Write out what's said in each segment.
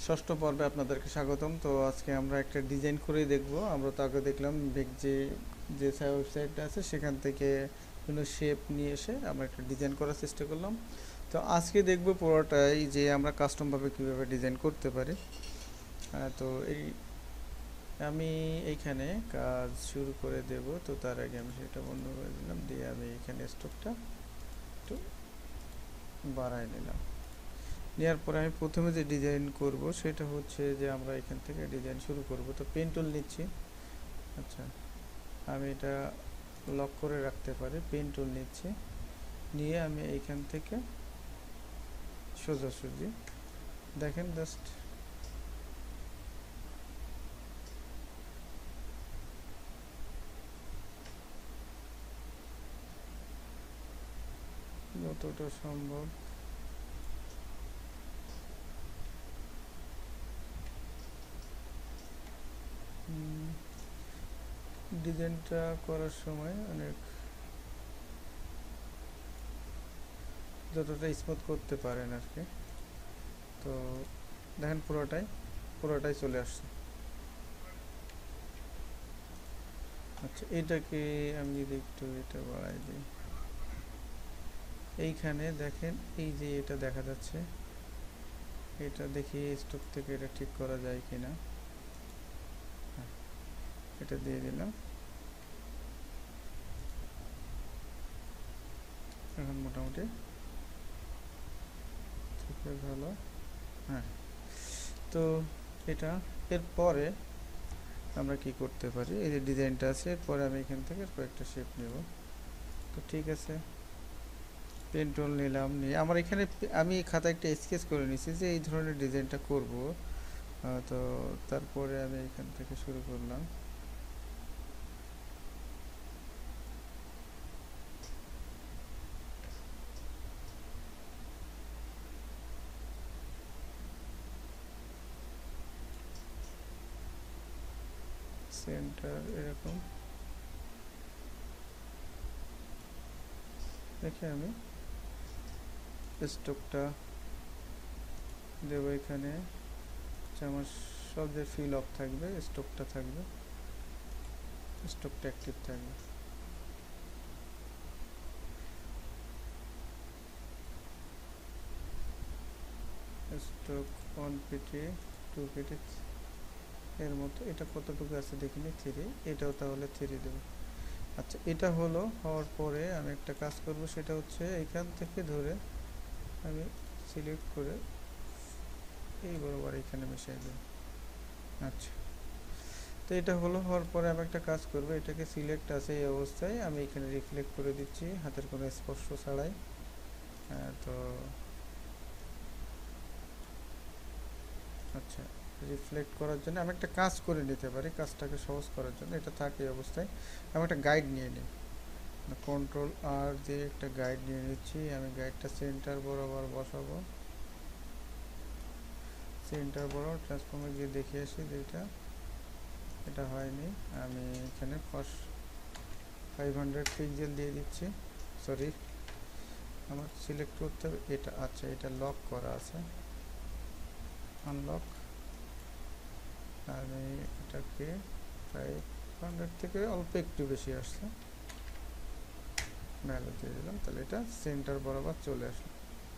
ষষ্ঠ পর্বে আপনাদেরকে স্বাগতম। তো আজকে আমরা একটা ডিজাইন করেই দেখব। আমরা তো আগে দেখলাম যে ওয়েবসাইটটা আছে সেখান থেকে বিভিন্ন শেপ নিয়ে এসে আমরা একটা ডিজাইন করার চেষ্টা করলাম। তো আজকে দেখব পুরোটাই যে আমরা কাস্টমভাবে কীভাবে ডিজাইন করতে পারি। তো আমি এইখানে কাজ শুরু করে দেব। তো তার আগে আমি সেটা বন্ধ করে দিলাম, দিয়ে আমি এখানে স্টকটা একটু বাড়ায় নিলাম। নেওয়ার পরে আমি প্রথমে যে ডিজাইন করব সেটা হচ্ছে যে আমরা এখান থেকে ডিজাইন শুরু করব। তো পেন টুল নিচ্ছি। আচ্ছা, আমি এটা লক করে রাখতে পারি। পেন টুল নিচ্ছি, নিয়ে আমি এইখান থেকে সোজাসুজি দেখেন জাস্ট যতটা সম্ভব ডিজাইনটা করার সময় অনেক যতটা স্মুথ করতে পারেন আর কি। তো দেখেন পুরোটাই চলে আসছে। আচ্ছা, এটাকে আমি যদি একটু এটা বাড়াই দিই, এইখানে দেখেন এই যে এটা দেখা যাচ্ছে, এটা দেখি স্টক থেকে এটা ঠিক করা যায় কিনা। হ্যাঁ, এটা দিয়ে দিলাম। এখন মোটামুটি ভালো। হ্যাঁ, তো এটা এরপরে আমরা কি করতে পারি, এই যে ডিজাইনটা আছে এরপরে আমি এখান থেকে কয়েকটা শেপ নেব। তো ঠিক আছে, পেন টুল নিলাম, নিয়ে আমার এখানে আমি খাতায় একটা স্কেচ করে নিয়েছি যে এই ধরনের ডিজাইনটা করব। তো তারপরে আমি এখান থেকে শুরু করলাম। সেন্টার এরকম দেখে আমি স্টকটা দেবো এখানে। আমার সব যে ফিল অফ থাকবে, স্টকটা থাকবে, স্টকটা অ্যাক্টিভ থাকবে। স্টক 1 পিটি 2 পিটি এর মতো। এটা কতটুকু আছে দেখিনি, 3। এটাও তাহলে 3 দেবো। আচ্ছা, এটা হওয়ার পরে আমি একটা কাজ করব, সেটা হচ্ছে এখান থেকে ধরে আমি সিলেক্ট করে এই বরাবর এখানে মিশিয়ে দেব। আচ্ছা, তো এটা হওয়ার পরে আমি একটা কাজ করব, এটাকে সিলেক্ট আছে এই অবস্থায় আমি এখানে রিফ্লেক্ট করে দিচ্ছি হাতের কোনো স্পর্শ ছাড়াই। তো আচ্ছা, রিফ্লেক্ট করার জন্য আমি একটা কাজ করে নিতে পারি। কাজটাকে সহজ করার জন্য এটা থাকে এই অবস্থায় আমি একটা গাইড নিয়ে নিই। কন্ট্রোল আর দিয়ে একটা গাইড নিয়ে নিচ্ছি। আমি গাইডটা সেন্টার বরাবর বসাবো। সেন্টার বরাবর ট্রান্সফর্মে গিয়ে দেখে আসি যে এটা হয়নি। আমি এখানে ফার্স্ট 500 পিক্সেল দিয়ে দিচ্ছি। সরি, আমার সিলেক্ট করতে হবে এটা। আচ্ছা, এটা লক করা আছে, আনলক। আমি এটাকে 500 থেকে অল্প একটু বেশি আসছে, ভ্যালু দিয়ে দিলাম। তাহলে এটা সেন্টার বরাবর চলে আসলো।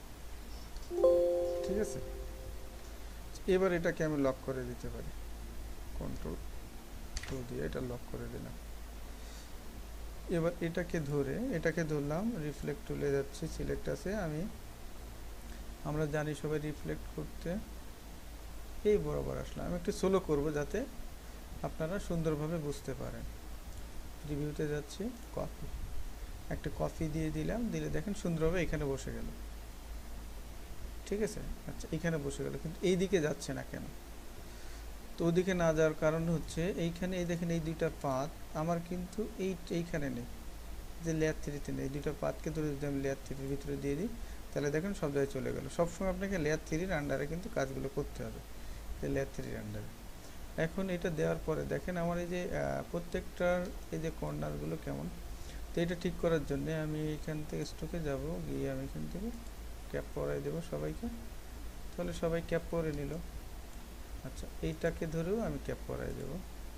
ঠিক আছে, এবার এটাকে আমি লক করে দিতে পারি। কন্ট্রোল 2 দিয়ে এটা লক করে দিলাম। এবার এটাকে ধরলাম, রিফ্লেক্ট টুলে যাচ্ছি, সিলেক্ট আছে। আমরা জানি সবাই রিফ্লেক্ট করতে এই বরাবর আসলাম। আমি একটু স্লো করব যাতে আপনারা সুন্দরভাবে বুঝতে পারেন। রিভিউতে যাচ্ছি, একটা কপি দিয়ে দিলাম, দিলে দেখেন সুন্দরভাবে এখানে বসে গেল। ঠিক আছে, আচ্ছা এখানে বসে গেল, কিন্তু এই দিকে যাচ্ছে না কেন? তো ওদিকে না যাওয়ার কারণ হচ্ছে এইখানে এই দেখেন এই দুইটা পাত আমার কিন্তু এইখানে নেই, যে লেয়ার 3-তে নেই। এই দুইটা পাতকে ধরে যদি আমি লেয়ার 3-র ভিতরে দিয়ে দিই তাহলে দেখেন সব জায়গায় চলে গেল। সবসময় আপনাকে লেয়ার 3-র আন্ডারে কিন্তু কাজগুলো করতে হবে, যে লেয়ার 3-র আন্ডারে। এখন এটা দেওয়ার পরে দেখেন আমার এই যে প্রত্যেকটার এই যে কর্নারগুলো কেমন। তো এটা ঠিক করার জন্য আমি এখান থেকে স্টকে যাব, গিয়ে আমি এখান থেকে ক্যাপ পরাই দেবো সবাইকে। তাহলে সবাই ক্যাপ পরে নিল। আচ্ছা, এইটাকে ধরেও আমি ক্যাপ করাই দেব।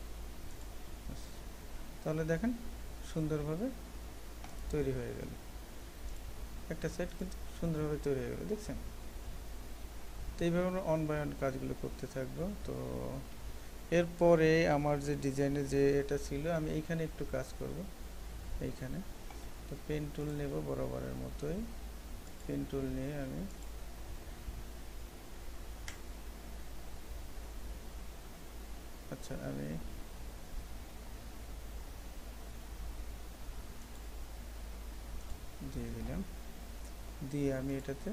তাহলে দেখেন সুন্দরভাবে তৈরি হয়ে গেল, একটা সেট কিন্তু সুন্দরভাবে তৈরি হয়ে গেল, দেখছেন? তো এইভাবে আমরা অন বাই অন কাজগুলো করতে থাকবো। তো এরপরে আমার যে ডিজাইনে যে এটা ছিল, আমি এইখানে একটু কাজ করব, এইখানে। তো পেন টুল নেব বরাবরের মতোই, পেন টুল নিয়ে আমি আচ্ছা আমি দিয়ে দিলাম, দিয়ে আমি এটাতে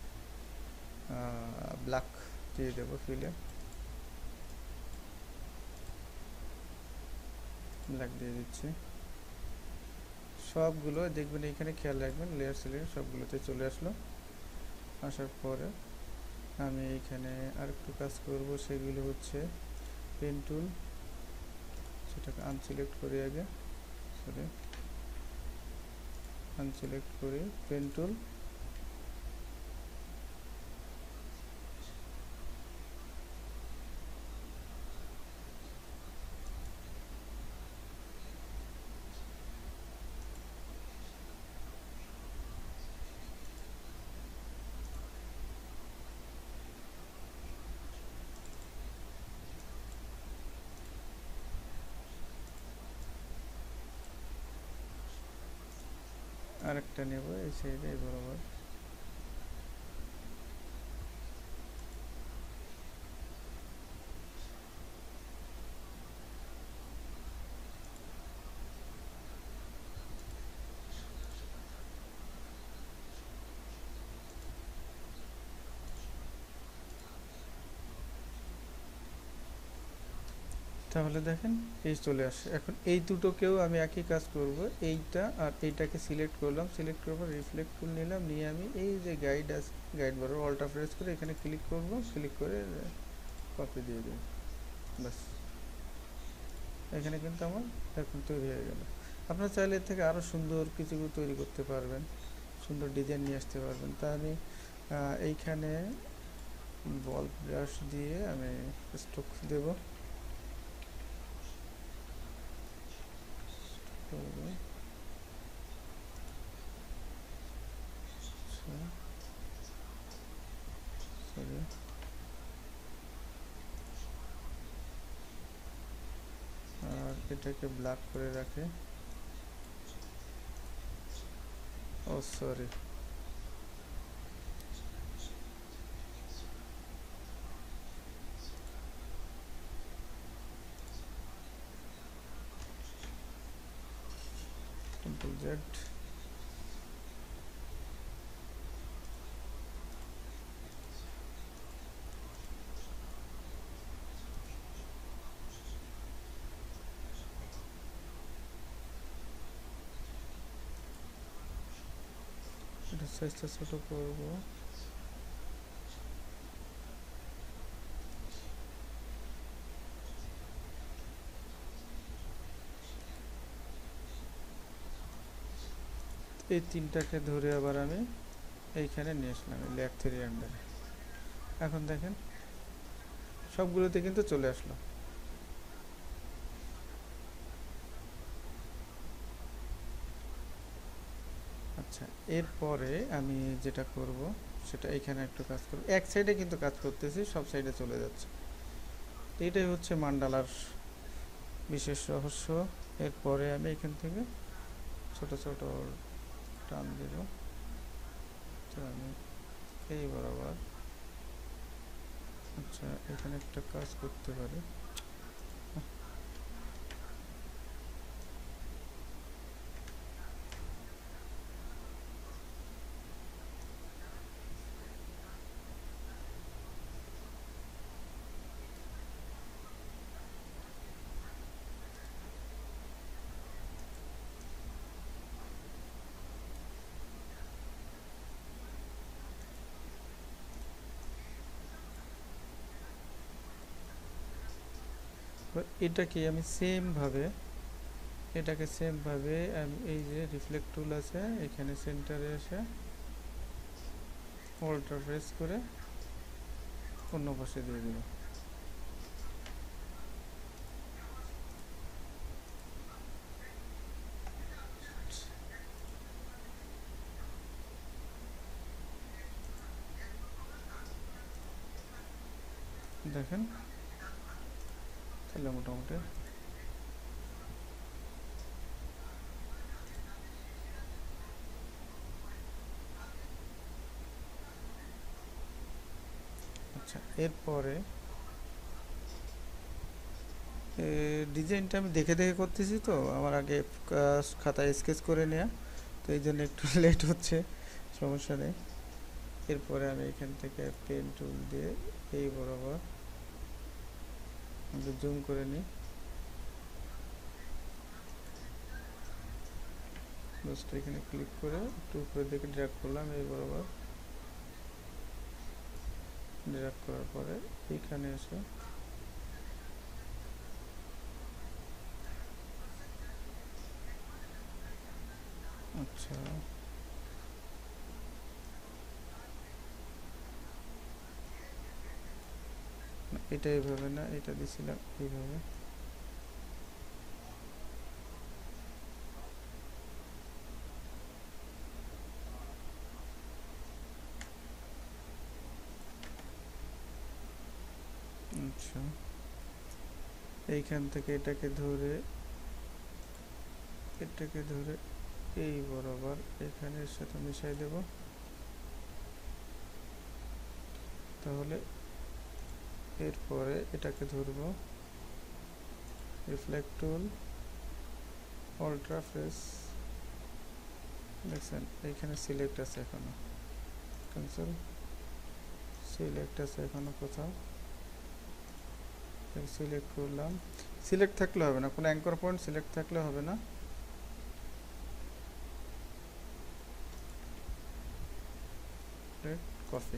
ব্ল্যাক দিয়ে দেবো, ফিলে ব্ল্যাক দিয়ে দিচ্ছি। সবগুলো দেখবেন এখানে খেয়াল রাখবেন, লেয়ার সিলেক্ট সবগুলোতে চলে আসলো। আসার পরে আমি এইখানে আরেকটু কাজ করব, সেগুলো হচ্ছে পেন টুল, সেটাকে আনসিলেক্ট করি আগে, সরি আনসিলেক্ট করি, পেন টুল, আরেকটা নেব এই সাইডে বরাবর। তাহলে দেখেন এই চলে আসে। এখন এই দুটোকেও আমি একই কাজ করব, এইটা আর এইটাকে সিলেক্ট করলাম, সিলেক্ট করার পর রিফ্লেক্ট টুল নিলাম, নিয়ে আমি এই যে গাইড আছে, গাইড বারে অল্টা প্রেস করে এখানে ক্লিক করব, ক্লিক করে কপি দিয়ে দেব, ব্যাস। এখানে কিন্তু আমার এখন তৈরি হয়ে গেল। আপনারা চাইলে এর থেকে আরও সুন্দর কিছু তৈরি করতে পারবেন, সুন্দর ডিজাইন নিয়ে আসতে পারবেন। তা আমি এইখানে বল ব্রাশ দিয়ে আমি স্ট্রোক দেব, সরি আর এটাকে ব্ল্যাক করে রাখে, ও সরি কন্ট্রোল জেড, এটা সাইজটা ছোট করব, এই তিনটাকে ধরে আবার আমি এইখানে নিয়ে আসলাম লেয়ার 3 আন্ডারে। এখন দেখেন সবগুলোতে কিন্তু চলে আসলো। আচ্ছা, এরপরে আমি যেটা করব সেটা এখানে একটু কাজ করব, এক সাইডে কিন্তু কাজ করতেছি, সব সাইডে চলে যাচ্ছে। এটাই হচ্ছে মান্ডালার বিশেষ রহস্য। এরপরে আমি এখান থেকে ছোট ছোট টান দেব, তো আমি এই বরাবর, আচ্ছা এখানে একটা কাজ করতে পারি, এটাকে আমি সেমভাবে আমি এই যে রিফ্লেক্ট টুল আছে এখানে সেন্টারে এসে অল্টার প্রেস করে অন্য পাশে দিয়ে দেব, দেখেন তাহলে মোটামুটি আচ্ছা। এরপরে ডিজাইনটা আমি দেখে দেখে করতেছি, তো আমার আগে খাতায় স্কেচ করে নেওয়া, তো এই জন্য একটু লেট হচ্ছে, সমস্যা নেই। এরপরে আমি এখান থেকে পেন টুল দিয়ে এই বরাবর জুম করে নিই, জাস্ট এখানে ক্লিক করে একটু উপরের দিকে ড্র্যাগ করলাম, এই বরাবর ড্র্যাগ করার পরে এইখানে এসে আচ্ছা এটা এইভাবে না, এটা দিছিলাম এইভাবে। আচ্ছা এইখান থেকে এটাকে ধরে এই বরাবর এখানের সাথে মিশাই দেব, তাহলে এরপরে এটাকে ধরব, রিফ্লেক্ট টুল, আল্ট্রা ফেস, দেখছেন এইখানে সিলেক্ট আছে এখনো, ক্যান্সেল, সিলেক্ট আছে এখনো কোথাও, সিলেক্ট করলাম। সিলেক্ট থাকলে হবে না, কোনো অ্যাঙ্কর পয়েন্ট সিলেক্ট থাকলে হবে না, কপি।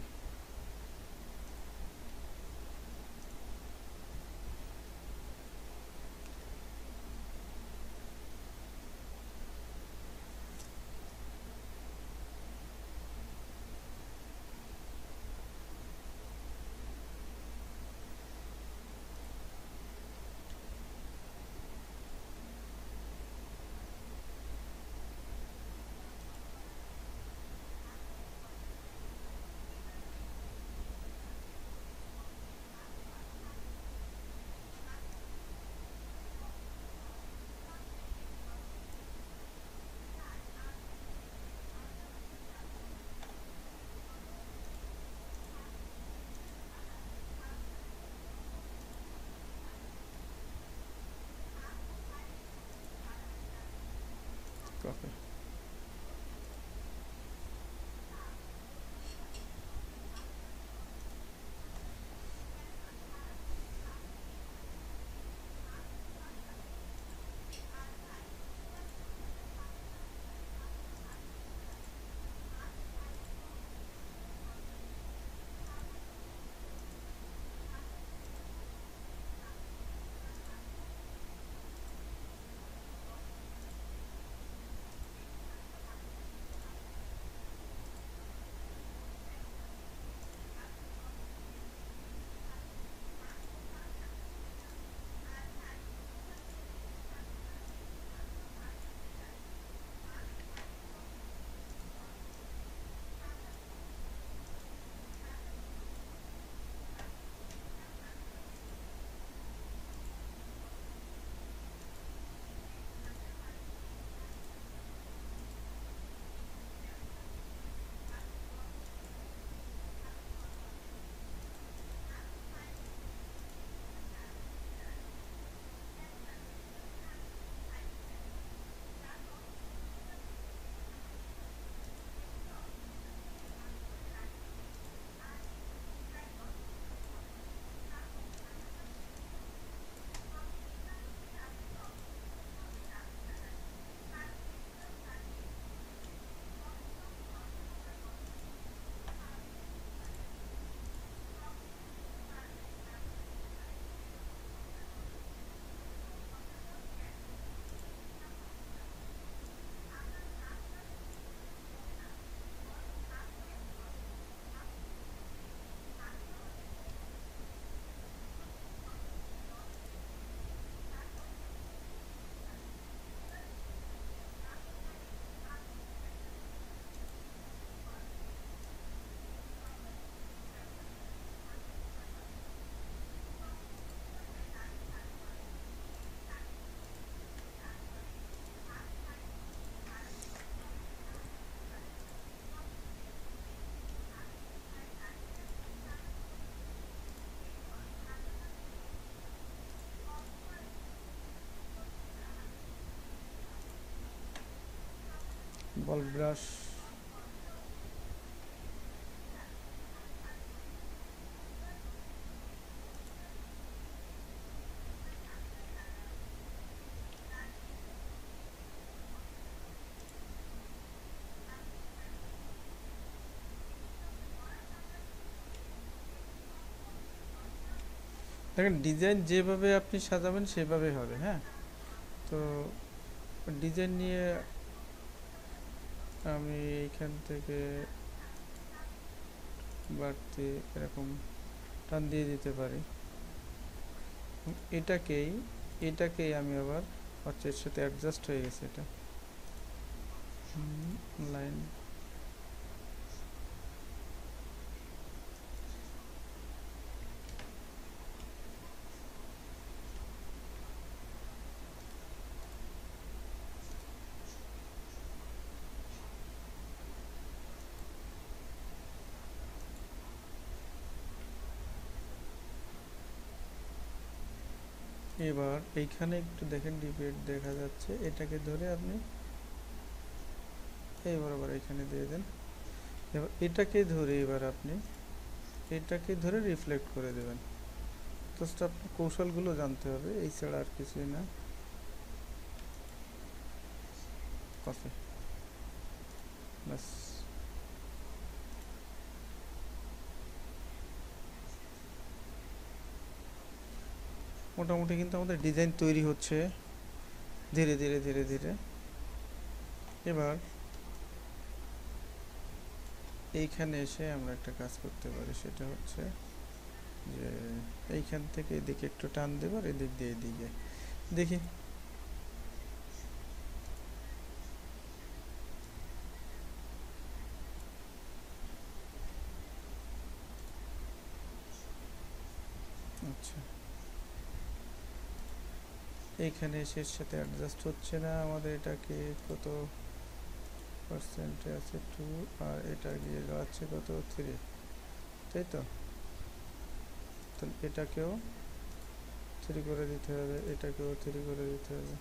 বল ব্রাশ, দেখেন ডিজাইন যেভাবে আপনি সাজাবেন সেভাবে হবে। হ্যাঁ, তো ডিজাইন নিয়ে আমি এইখান থেকে বাড়তি এরকম টান দিয়ে দিতে পারি। এটাকেই এটাকেই আমি আবার হচ্ছে এর সাথে অ্যাডজাস্ট হয়ে গেছে এটা লাইন। এবার এইখানে একটু দেখেন ডিবেট দেখা যাচ্ছে, এটাকে ধরে আপনি এই বরাবর এখানে দিয়ে দেন। এবার এটাকে ধরে এবার আপনি এটাকে ধরে রিফ্লেক্ট করে দেবেন। জাস্ট আপনার কৌশলগুলো জানতে হবে, এই ছাড়া আর কিছুই না। কফি ব্যাস। মোটামুটি কিন্তু আমাদের ডিজাইন তৈরি হচ্ছে ধীরে ধীরে ধীরে ধীরে। এবার এইখানে এসে আমরা একটা কাজ করতে পারি, সেটা হচ্ছে যে এইখান থেকে এদিকে একটু টান দেবো আর এদিক দিয়ে এদিকে দেখি। আচ্ছা, এইখানে এসে এর সাথে অ্যাডজাস্ট হচ্ছে না আমাদের, এটাকে কত পার্সেন্টে আছে 2 আর এটা গিয়ে যাচ্ছে কত 3, তাই তো? তাহলে এটাকেও 3 করে দিতে হবে, এটাকেও 3 করে দিতে হবে।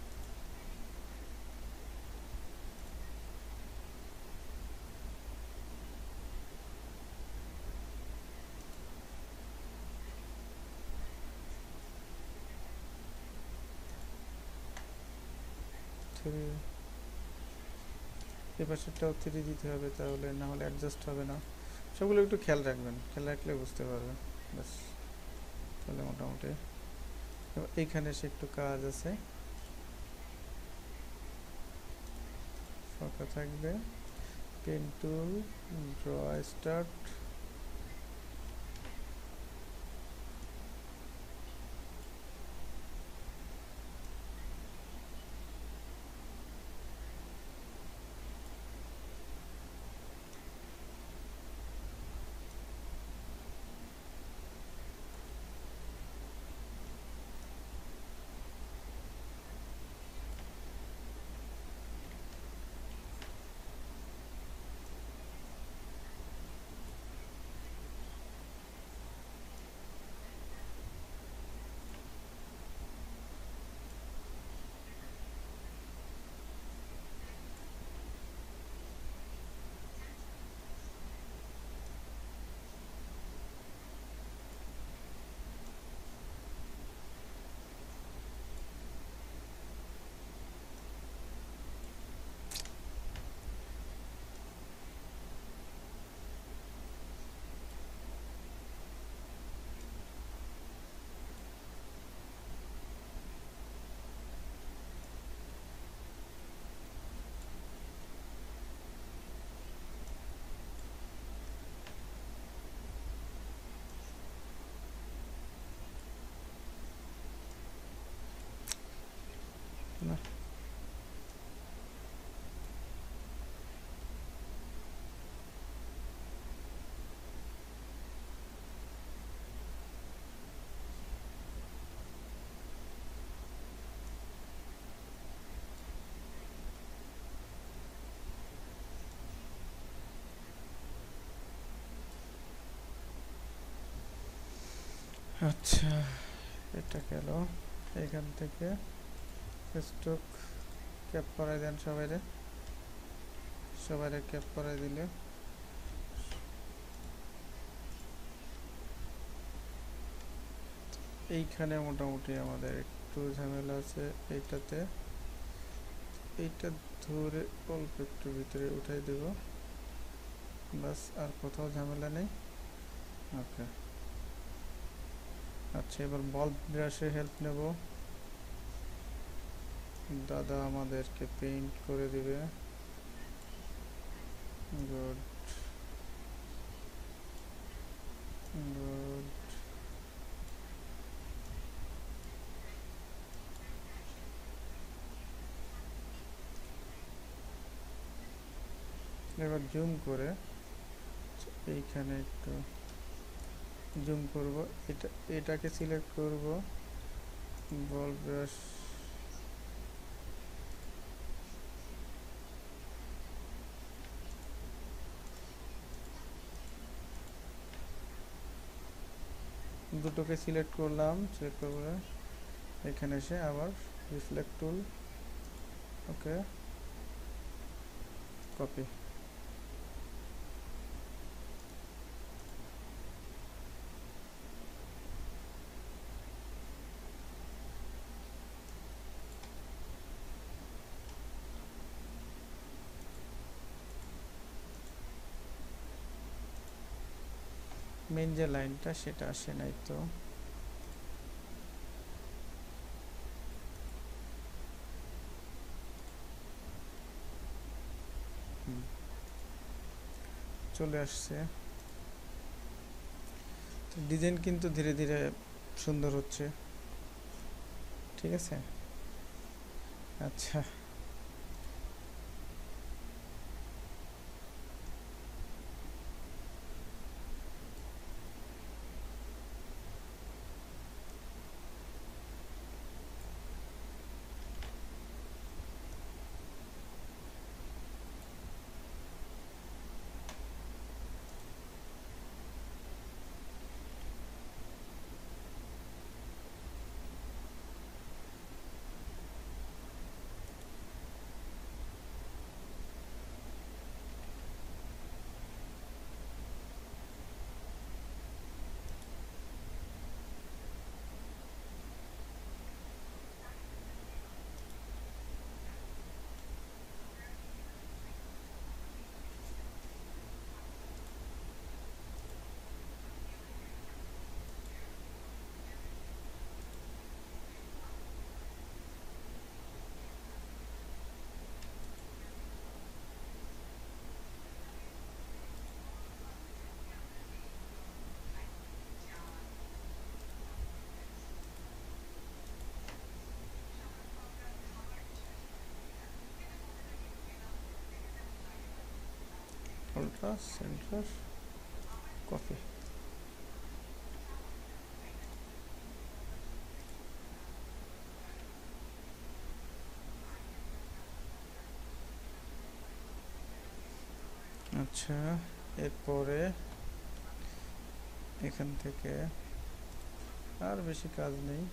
এই পাশেরটাও 3 দিতে হবে, তাহলে না হলে অ্যাডজাস্ট হবে না। সবগুলো একটু খেয়াল রাখবেন, খেয়াল রাখলে বুঝতে পারবেন। ব্যাস, তাহলে মোটামুটি এইখানে এসে একটু কাজ আছে, ফাঁকা থাকবে। পেন টুল, ড্র স্টার্ট, না আচ্ছা, এটা গেল। এখান থেকে স্টক ক্যাপ করাই দেন সবাইরে। সবাই ক্যাপ করাই দিলে এইখানে মোটামুটি আমাদের একটু ঝামেলা আছে এইটাতে। এইটা ধরে অল্প একটু ভিতরে উঠাই দেব, বাস আর কোথাও ঝামেলা নেই। ওকে, আচ্ছা এবার বল্ব ব্রাশের হেল্প নেব। দাদা আমাদেরকে পেইন্ট করে দিবে। Good good. এবার জুম করে এইখানে একটু জুম করব, এটাকে সিলেক্ট করব, বল ব্রাশ দুটোকে সিলেক্ট করলাম, সিলেক্ট করবো এখানে এসে আবার reflect tool, okay copy. Main যে লাইনটা সেটা আসে নাই তো, চলে আসছে। ডিজাইন কিন্তু ধীরে ধীরে সুন্দর হচ্ছে, ঠিক আছে। আচ্ছা আলট্রা সেন্টার কপি। আচ্ছা এরপরে এখান থেকে আর বেশি কাজ নেই,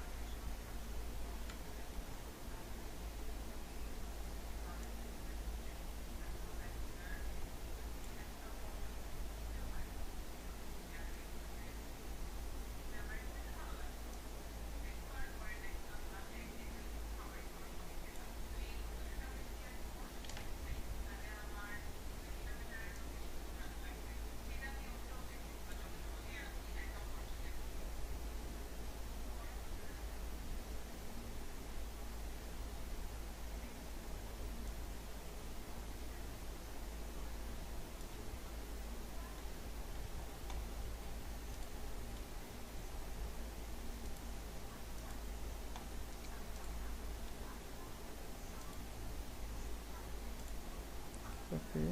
কপি।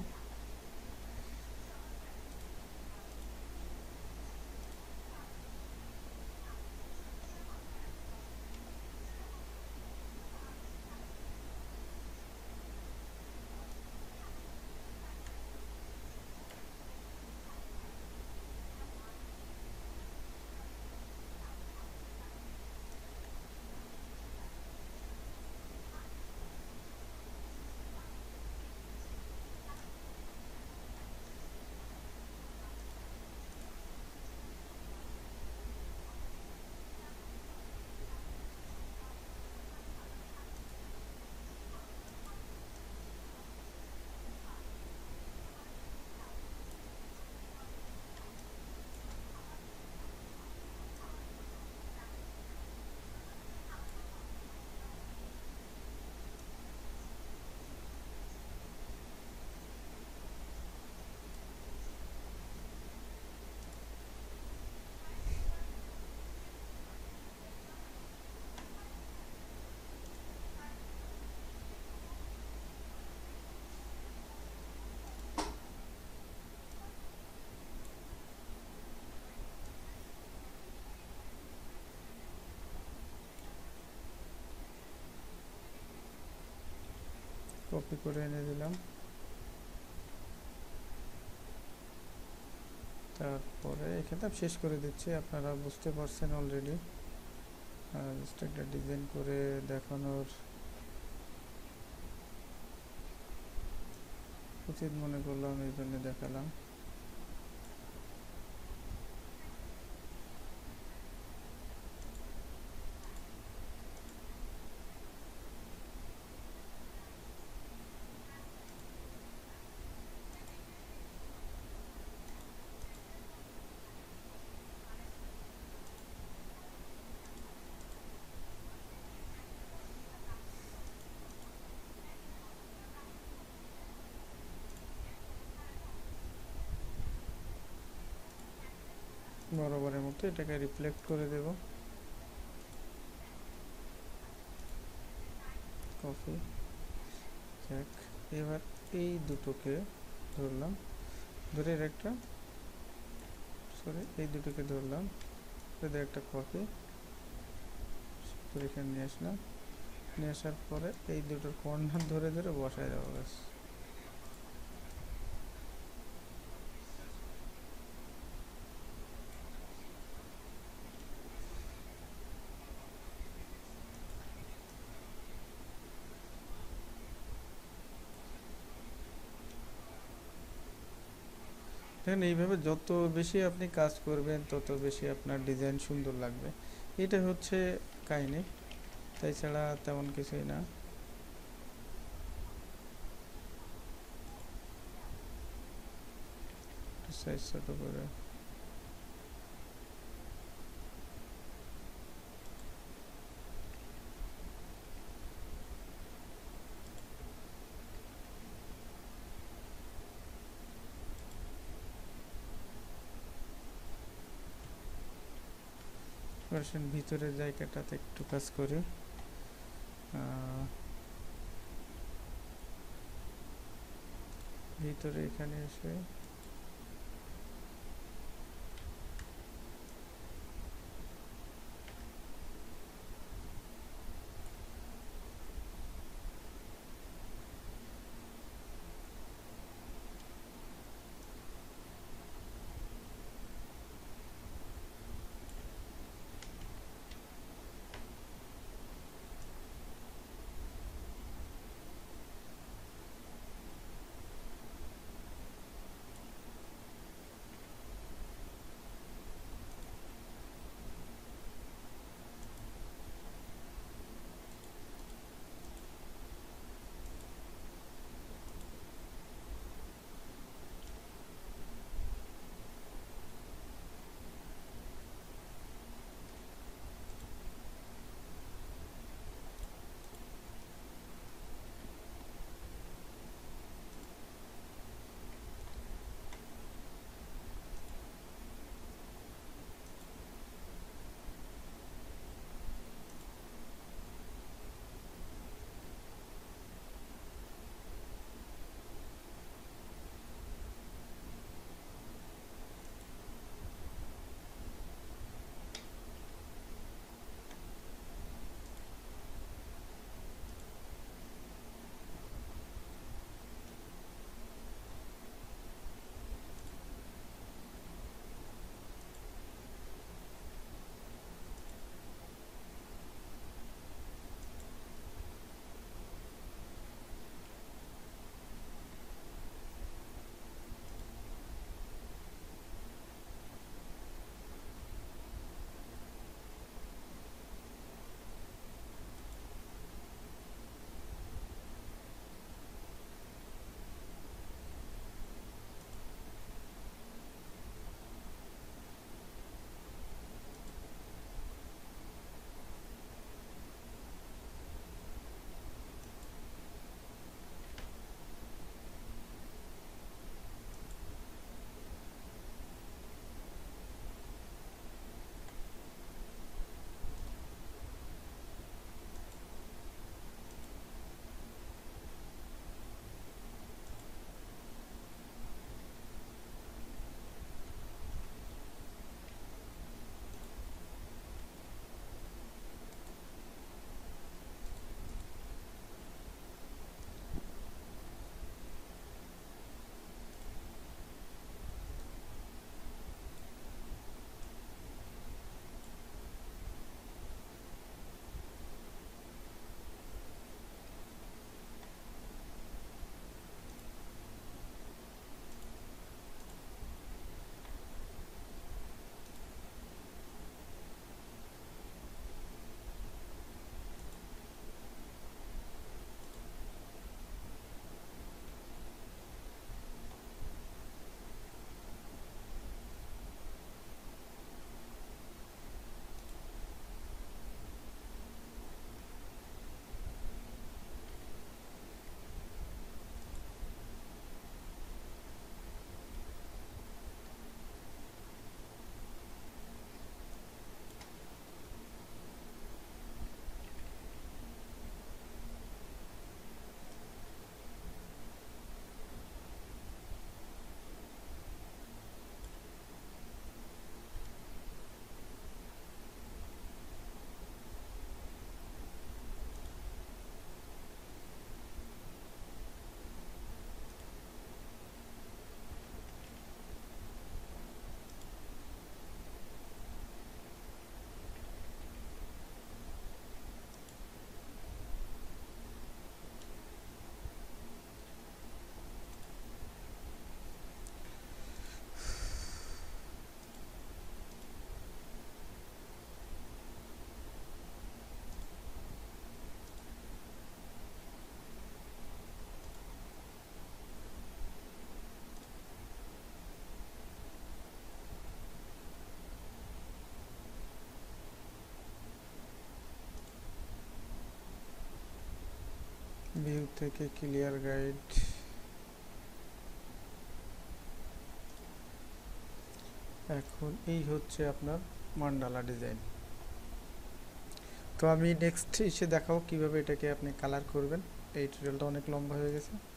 কপি করে এনে দিলাম। তারপরে এখানে শেষ করে দিচ্ছি, আপনারা বুঝতে পারছেন অলরেডি। জাস্ট একটা ডিজাইন করে দেখানোর উচিত মনে করলাম, এই জন্য দেখালাম। বরাবরের মতো এটাকে রিফ্লেক্ট করে দেব, কপি। যাক, এবার এই দুটোকে ধরলাম, ধরে একটা এই দুটোকে ধরলাম, এদের একটা কপি করে এখানে নিয়ে আসলাম। নিয়ে আসার পরে এই দুটোর কর্নার ধরে ধরে বসায় দেবো ব্যাস। দেখেন, এইভাবে যত বেশি আপনি কাজ করবেন তত বেশি আপনার ডিজাইন সুন্দর লাগবে। এটা হচ্ছে কাহিনী, তাই ছাড়া তেমন কিছুই না। সাইজ ছোট করে ভার্সন ভিতরের জায়গাটাতে একটু কাজ করি। ভিতরে এখানে এসে ভিউ থেকে ক্লিয়ার গাইড, এখন এই হচ্ছে আপনার মান্ডালা ডিজাইন। তো আমি নেক্সট এসে দেখাবো কিভাবে এটাকে আপনি কালার করবেন। এই টিউটোরিয়ালটা অনেক লম্বা হয়ে গেছে।